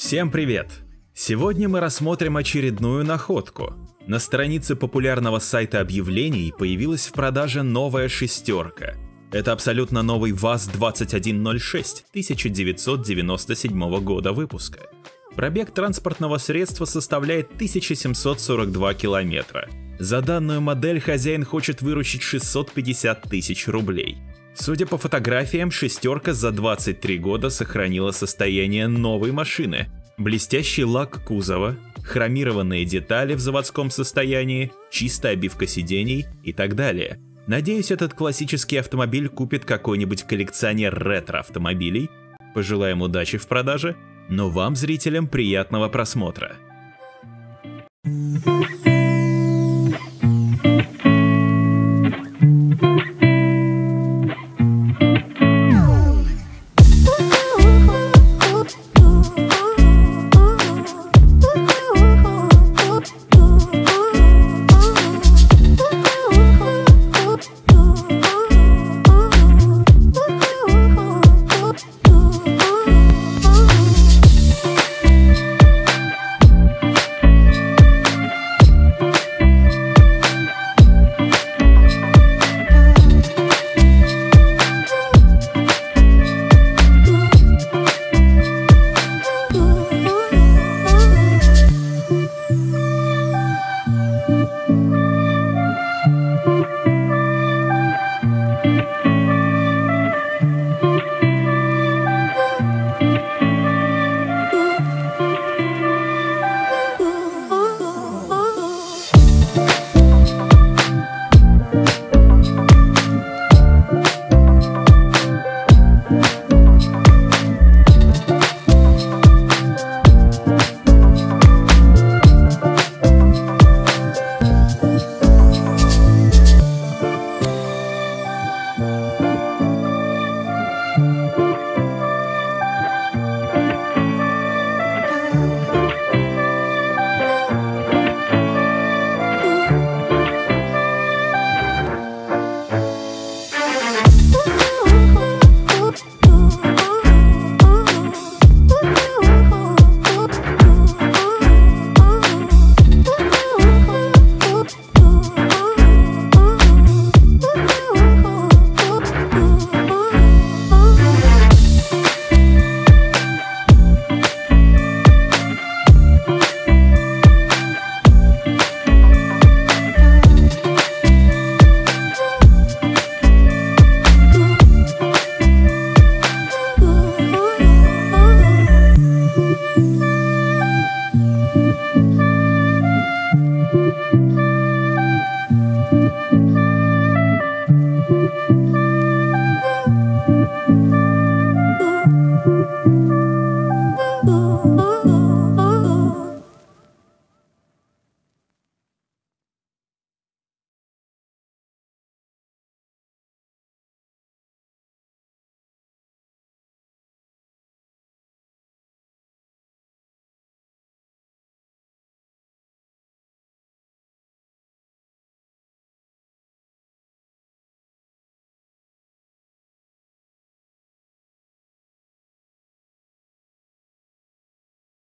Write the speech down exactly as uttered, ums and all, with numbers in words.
Всем привет! Сегодня мы рассмотрим очередную находку. На странице популярного сайта объявлений появилась в продаже новая шестерка. Это абсолютно новый ВАЗ двадцать один ноль шесть тысяча девятьсот девяносто седьмого года выпуска. Пробег транспортного средства составляет тысяча семьсот сорок два километра. За данную модель хозяин хочет выручить шестьсот пятьдесят тысяч рублей. Судя по фотографиям, шестерка за двадцать три года сохранила состояние новой машины. Блестящий лак кузова, хромированные детали в заводском состоянии, чистая обивка сидений и так далее. Надеюсь, этот классический автомобиль купит какой-нибудь коллекционер ретро-автомобилей. Пожелаем удачи в продаже, но вам, зрителям, приятного просмотра.